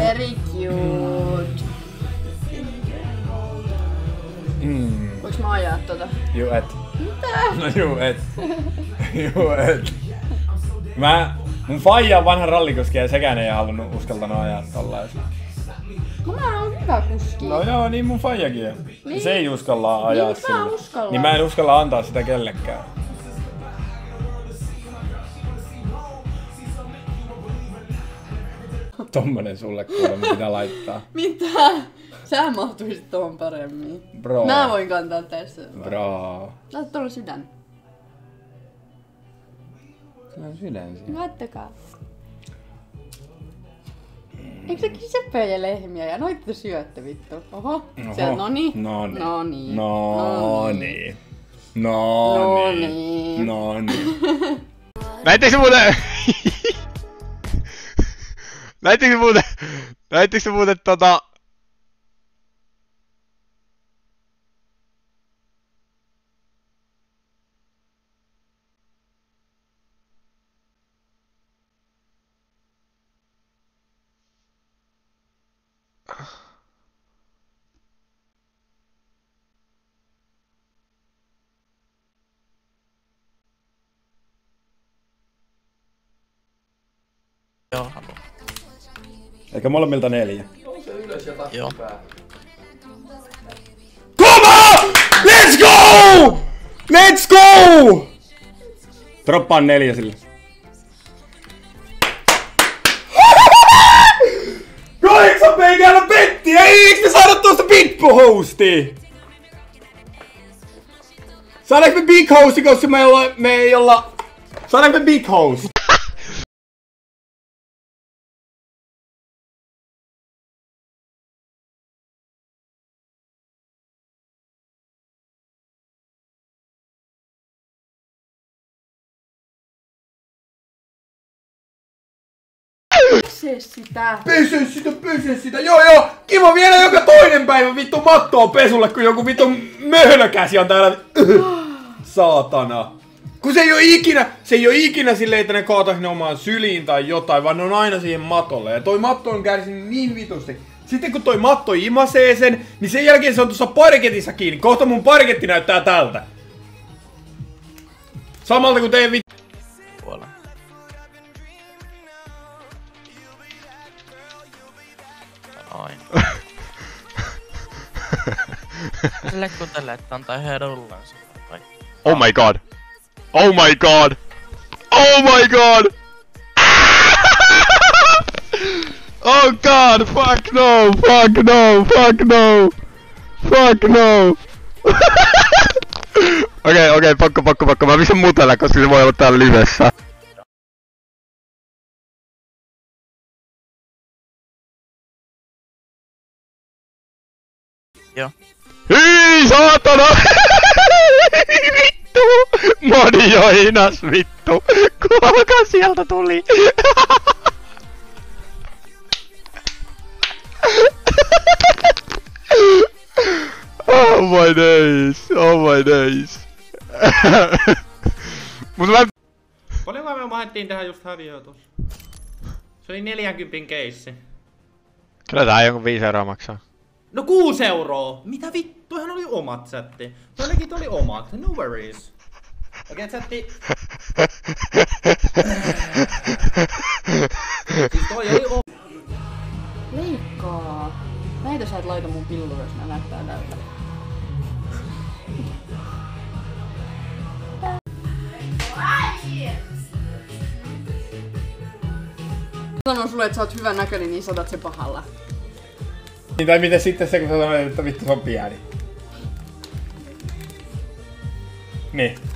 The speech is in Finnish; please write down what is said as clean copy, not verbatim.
Very cute. Voinks mä ajaa tota? Juu et. Mitä? No juu et. Juu et. Mun faija on vanha rallikuski ja sekään ei halunnut uskaltanut ajaa tollaista. No mä oon hyvä kuski. No joo, niin mun faijakin on. Niin. Se ei uskalla ajaa niin, sillä. Niin mä en uskalla antaa sitä kellekään. Tommonen sulle kuulemma pitää laittaa. Mitä? Sä mahtuisit tohon paremmin. Bro. Mä voin kantaa tässä. Bro. Laita tuolla sydän. Se on sydän siinä. Laittakaa. Eikö se söpöjä lehmiä ja noita syötte vittu? Oho. Sieltä, noni. Noni. Noni. Noni. Noni. Noni. Näittekö muuten... Näittekö muuten tota... Joo, haluan. Eikä molemmilta 4. Joo. Come on! Let's go! Let's go! Droppaan 4 sille. Kahdeksan peikäällä petti! Eiks me saada tuosta Bitpo-hostia? Saadaanko me Big Hosti, koska me ei olla... Saadaanko me Big Host? Pese sitä, joo! Kiva vielä joka toinen päivä vittu mattoa pesulle, kun joku vittu möhnökäsi on täällä. Saatana. Kun se ei oo ikinä silleen, että ne kaatais ne omaan syliin tai jotain, vaan ne on aina siihen matolle. Ja toi matto on kärsinyt niin vitusti. Sitten kun toi matto imasee sen, niin sen jälkeen se on tuossa parketissa kiinni. Kohta mun parketti näyttää tältä. Samalta kuin teidän vittu. Aina. Sille kun tälle, että antaa yhden rullan vai? Oh my god! Oh my god! Oh my god! Oh god! Fuck no! Fuck no! Fuck no! Fuck no! Okei, pakko. Mä pistän mutelle, koska se voi olla täällä livessä. Joo. Hyi saatana! Vittu! Moni jo hinas vittu! Kuka sieltä tuli? Oh my days! Oh my days! Mut mä... Paljonko me mahdettiin tehdä just häviöä tossa? Se oli 40 keissi. Kyllä tää jonkun 5 € maksaa. No 6 €! Mitä vittuahan oli omat chatti? Toillakin oli omat, no worries. Okei, chatti. Siis toi oli Leikkaa. Näitä sä et laita mun pilluun, jos mä näyttää tältä. Sanon sulle, että sä oot hyvän näköinen, niin saatat se pahalla. Niin, tai miten sitten se, kun sä sanoit, että vittu se on pieni? Niin.